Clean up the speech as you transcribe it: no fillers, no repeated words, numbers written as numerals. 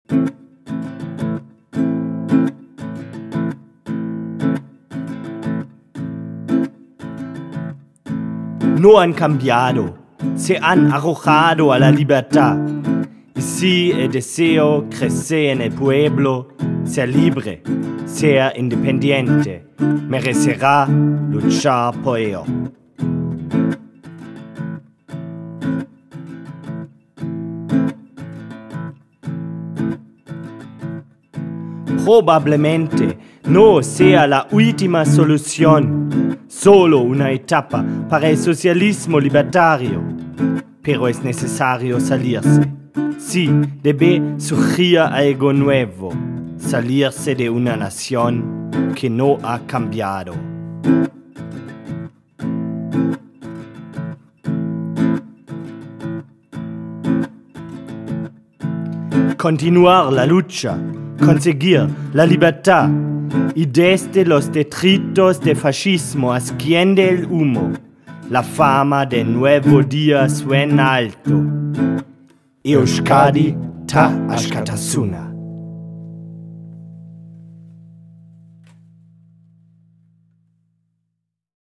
No han cambiado, se han arrojado a la libertad. Y si el deseo crece en el pueblo, ser libre, ser independiente, merecerá luchar por ello. Probablemente no sea la última solución, solo una etapa para el socialismo libertario, pero es necesario salirse. Sí, debe surgir algo nuevo, salirse de una nación que no ha cambiado. Continuar la lucha, conseguir la libertad y desde los detritos del fascismo asciende el humo. La fama del nuevo día suena alto. Euskadi ta askatasuna.